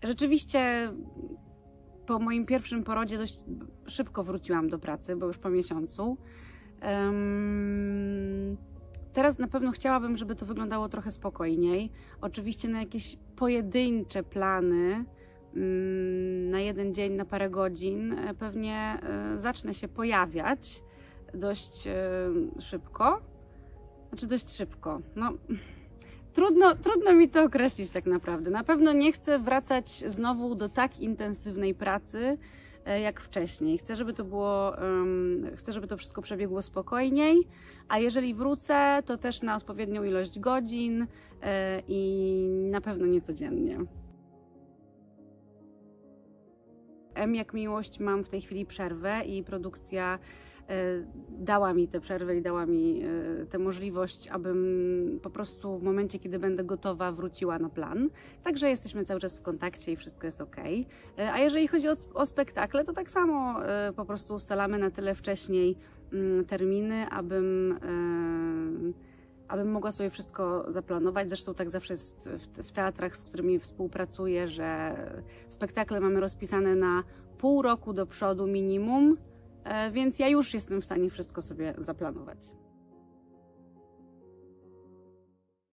Rzeczywiście po moim pierwszym porodzie dość szybko wróciłam do pracy, bo już po miesiącu. Teraz na pewno chciałabym, żeby to wyglądało trochę spokojniej. Oczywiście na jakieś pojedyncze plany, na jeden dzień, na parę godzin pewnie zacznę się pojawiać dość szybko. Znaczy dość szybko. No, trudno mi to określić tak naprawdę. Na pewno nie chcę wracać znowu do tak intensywnej pracy jak wcześniej. Chcę, żeby to wszystko przebiegło spokojniej, a jeżeli wrócę, to też na odpowiednią ilość godzin i na pewno nie codziennie. M jak miłość, mam w tej chwili przerwę i produkcja dała mi tę przerwę i dała mi tę możliwość, abym po prostu w momencie, kiedy będę gotowa, wróciła na plan. Także jesteśmy cały czas w kontakcie i wszystko jest ok. A jeżeli chodzi o spektakle, to tak samo po prostu ustalamy na tyle wcześniej terminy, abym mogła sobie wszystko zaplanować. Zresztą tak zawsze jest w teatrach, z którymi współpracuję, że spektakle mamy rozpisane na pół roku do przodu minimum, więc ja już jestem w stanie wszystko sobie zaplanować.